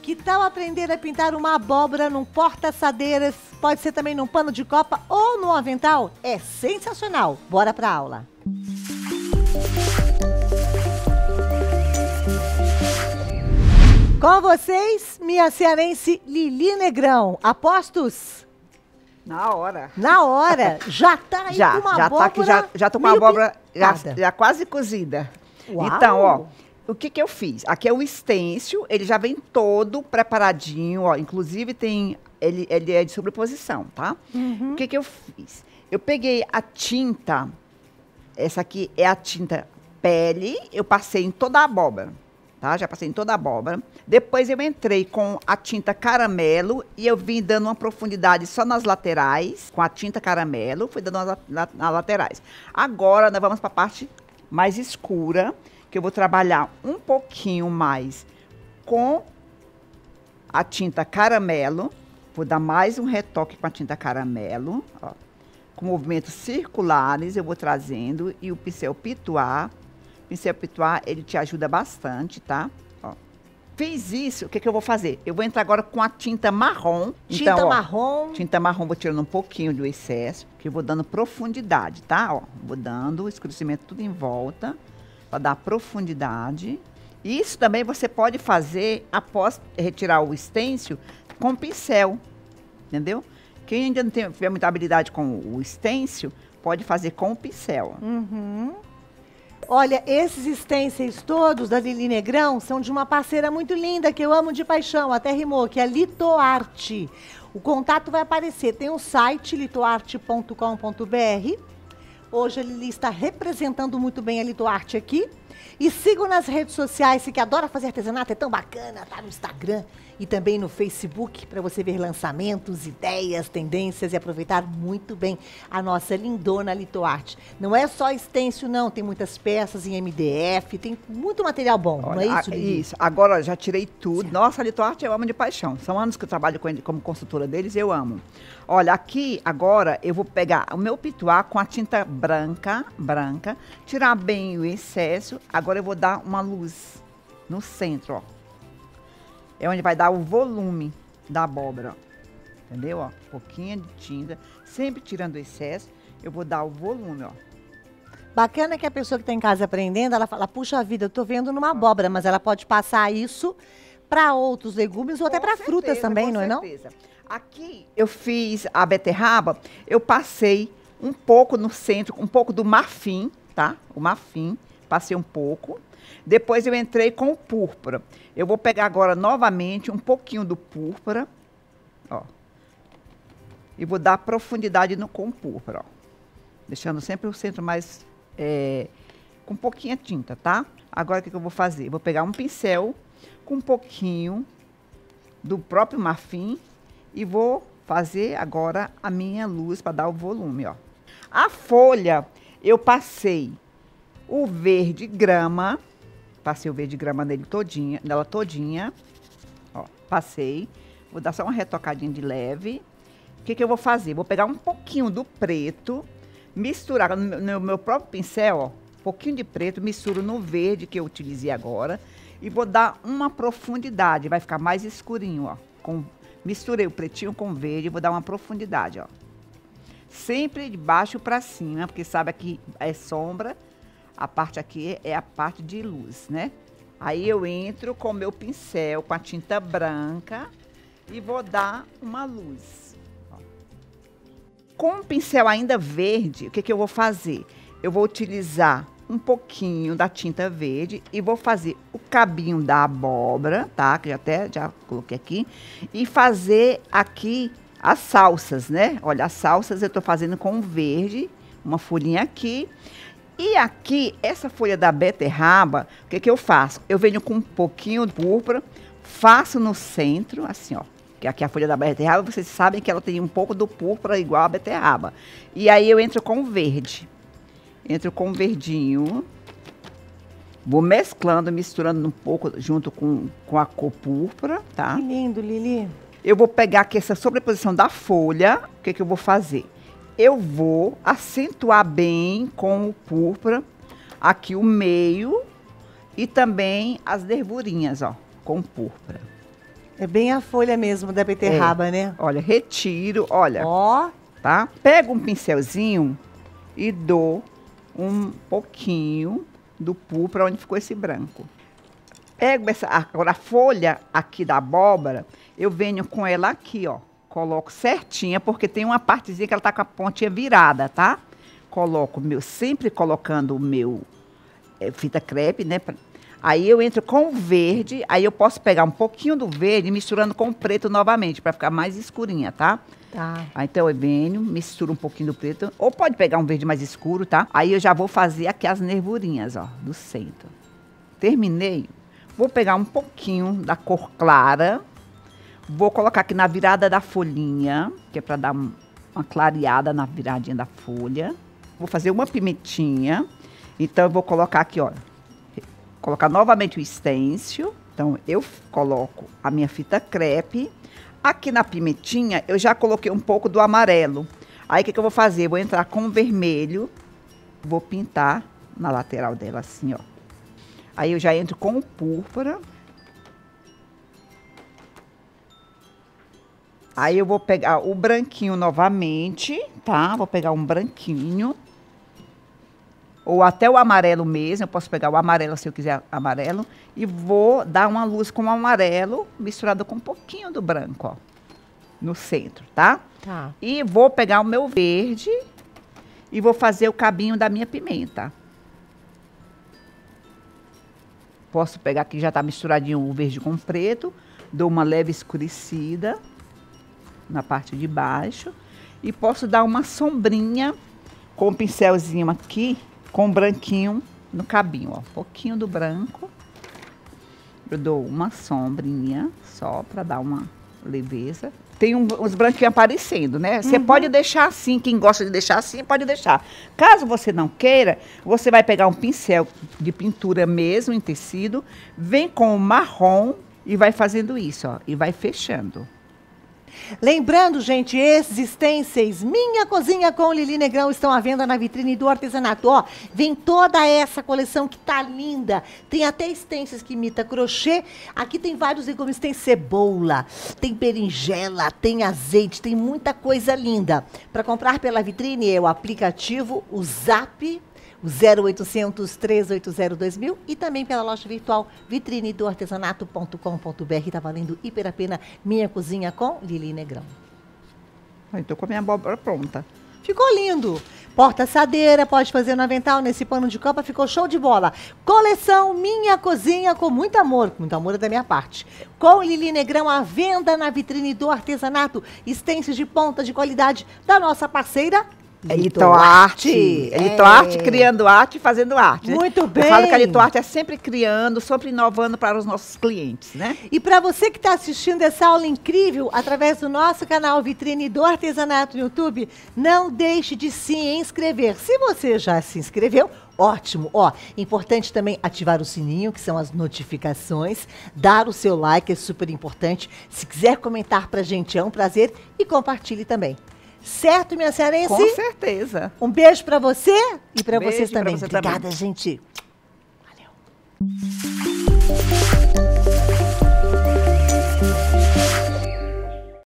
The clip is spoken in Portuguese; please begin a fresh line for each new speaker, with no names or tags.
Que tal aprender a pintar uma abóbora num porta-assadeiras? Pode ser também num pano de copa ou num avental? É sensacional! Bora pra aula! Com vocês, minha cearense Lili Negrão. Apostos?
Na hora.
Na hora. Já tá aí com uma abóbora.
Já tô com a abóbora já quase cozida.
Uau.
Então, ó, o que que eu fiz? Aqui é o stencil, ele já vem todo preparadinho, ó. Inclusive ele é de sobreposição, tá? O que que eu fiz? Eu peguei a tinta, essa aqui é a tinta pele, eu passei em toda a abóbora. Tá? Já passei em toda a abóbora. Depois eu entrei com a tinta caramelo e eu vim dando uma profundidade só nas laterais, com a tinta caramelo, fui dando nas laterais. Agora nós vamos para a parte mais escura, que eu vou trabalhar um pouquinho mais com a tinta caramelo. Vou dar mais um retoque com a tinta caramelo, ó. Com movimentos circulares eu vou trazendo e o pincel pituar. Pincel pituar, ele te ajuda bastante, tá? Ó. Fiz isso, o que que eu vou fazer? Eu vou entrar agora com a tinta marrom.
Tinta
então,
marrom.
Tinta marrom, vou tirando um pouquinho do excesso, que eu vou dando profundidade, tá? Ó, vou dando o escurecimento tudo em volta, para dar profundidade. Isso também você pode fazer após retirar o stencil com pincel, entendeu? Quem ainda não tiver muita habilidade com o stencil, pode fazer com o pincel.
Olha, esses stencils todos da Lili Negrão são de uma parceira muito linda que eu amo de paixão, até rimou, que é a Litoarte. O contato vai aparecer, tem um site litoarte.com.br. Hoje a Lili está representando muito bem a Litoarte aqui. E sigam nas redes sociais, você que adora fazer artesanato, é tão bacana, tá no Instagram e também no Facebook, para você ver lançamentos, ideias, tendências e aproveitar muito bem a nossa lindona Litoarte. Não é só stencil, não, tem muitas peças em MDF, tem muito material bom,
Olha,
não é isso, Lili?
Isso, agora já tirei tudo. Nossa, a Litoarte eu amo de paixão. São anos que eu trabalho com ele como consultora deles, eu amo. Olha, aqui agora eu vou pegar o meu pituar com a tinta branca, tirar bem o excesso. Agora eu vou dar uma luz no centro, ó. É onde vai dar o volume da abóbora, ó. Entendeu, ó? Um pouquinho de tinta, sempre tirando o excesso. Eu vou dar o volume, ó.
Bacana que a pessoa que está em casa aprendendo, ela fala, puxa vida, eu tô vendo numa abóbora, mas ela pode passar isso para outros legumes ou até para frutas também, não é não?
Aqui eu fiz a beterraba, eu passei um pouco no centro, um pouco do marfim, tá? O marfim, passei um pouco. Depois eu entrei com o púrpura. Eu vou pegar agora novamente um pouquinho do púrpura, ó. E vou dar profundidade com o púrpura, ó. Deixando sempre o centro mais, com pouquinha tinta, tá? Agora o que eu vou fazer? Vou pegar um pincel com um pouquinho do próprio marfim e vou fazer agora a minha luz para dar o volume, ó. A folha, eu passei o verde grama, nela todinha, ó, passei. Vou dar só uma retocadinha de leve. O que que eu vou fazer? Vou pegar um pouquinho do preto, misturar no meu próprio pincel, ó, um pouquinho de preto, misturo no verde que eu utilizei agora e vou dar uma profundidade, vai ficar mais escurinho, ó. Misturei o pretinho com o verde, vou dar uma profundidade, ó. Sempre de baixo para cima, porque sabe aqui é sombra, a parte aqui é a parte de luz, né? Aí eu entro com o meu pincel, com a tinta branca e vou dar uma luz. Ó. Com o pincel ainda verde, o que que eu vou fazer? Eu vou utilizar um pouquinho da tinta verde e vou fazer o cabinho da abóbora, tá? Que já coloquei aqui. E fazer aqui as salsas, né? Olha, as salsas eu tô fazendo com verde, uma folhinha aqui. E aqui, essa folha da beterraba, o que que eu faço? Eu venho com um pouquinho de púrpura, faço no centro, assim, ó. Que aqui a folha da beterraba, vocês sabem que ela tem um pouco do púrpura igual a beterraba. E aí eu entro com o verde. Entro com o verdinho, vou mesclando, misturando um pouco junto com a cor púrpura, tá?
Que lindo, Lili.
Eu vou pegar aqui essa sobreposição da folha, o que que eu vou fazer? Eu vou acentuar bem com o púrpura, aqui o meio e também as nervurinhas, ó, com púrpura.
É bem a folha mesmo da beterraba, né?
Olha, retiro, olha.
Ó.
Tá? Pego um pincelzinho e dou um pouquinho do púrpura onde ficou esse branco. Pego agora a folha aqui da abóbora, eu venho com ela aqui, ó. Coloco certinha, porque tem uma partezinha que ela tá com a pontinha virada, tá? Coloco sempre colocando o meu fita crepe, né? Aí eu entro com o verde, aí eu posso pegar um pouquinho do verde misturando com o preto novamente, para ficar mais escurinha, tá?
Tá.
Aí, então eu venho, misturo um pouquinho do preto, ou pode pegar um verde mais escuro, tá? Aí eu já vou fazer aqui as nervurinhas, ó, do centro. Terminei, vou pegar um pouquinho da cor clara, vou colocar aqui na virada da folhinha, que é para dar uma clareada na viradinha da folha. Vou fazer uma pimentinha, então eu vou colocar aqui, ó, colocar novamente o stencil. Então eu coloco a minha fita crepe. Aqui na pimentinha, eu já coloquei um pouco do amarelo. Aí, o que eu vou fazer? Eu vou entrar com o vermelho, vou pintar na lateral dela assim, ó. Aí, eu já entro com o púrpura. Aí, eu vou pegar o branquinho novamente, tá? Vou pegar um branquinho. Ou até o amarelo mesmo, eu posso pegar o amarelo se eu quiser amarelo. E vou dar uma luz com o amarelo, misturado com um pouquinho do branco, ó. No centro, tá?
Tá.
E vou pegar o meu verde e vou fazer o cabinho da minha pimenta. Posso pegar aqui, já tá misturadinho o verde com o preto. Dou uma leve escurecida na parte de baixo. E posso dar uma sombrinha com o pincelzinho aqui, com branquinho no cabinho, ó. Um pouquinho do branco. Eu dou uma sombrinha só para dar uma leveza. Tem uns branquinhos aparecendo, né? Você pode deixar assim, quem gosta de deixar assim, pode deixar. Caso você não queira, você vai pegar um pincel de pintura mesmo, em tecido, vem com o marrom e vai fazendo isso, ó. E vai fechando.
Lembrando, gente, esses stencils Minha Cozinha com Lili Negrão estão à venda na vitrine do artesanato. Ó, vem toda essa coleção que tá linda. Tem até stencils que imita crochê. Aqui tem vários legumes, tem cebola, tem berinjela, tem azeite, tem muita coisa linda. Para comprar pela vitrine é o aplicativo, o Zap, o 0800 380 2000 e também pela loja virtual vitrinedoartesanato.com.br. Tá valendo hiper a pena Minha Cozinha com Lili Negrão.
Estou com a minha abóbora pronta.
Ficou lindo. Porta-assadeira, pode fazer no avental, nesse pano de copa, ficou show de bola. Coleção Minha Cozinha com muito amor é da minha parte. Com Lili Negrão à venda na vitrine do artesanato. Stencils de ponta de qualidade da nossa parceira
Litoarte. Litoarte criando arte e fazendo arte.
Muito bem.
Eu falo que a Litoarte é sempre criando, sempre inovando para os nossos clientes, né?
E para você que está assistindo essa aula incrível através do nosso canal Vitrine do Artesanato no YouTube, não deixe de se inscrever. Se você já se inscreveu, ótimo. Ó, importante também ativar o sininho, que são as notificações, dar o seu like, é super importante. Se quiser comentar pra gente, é um prazer e compartilhe também. Certo, minha cearense?
Com certeza.
Um beijo pra você e pra
Beijo
vocês
pra
também.
você
Obrigada,
também.
gente. Valeu.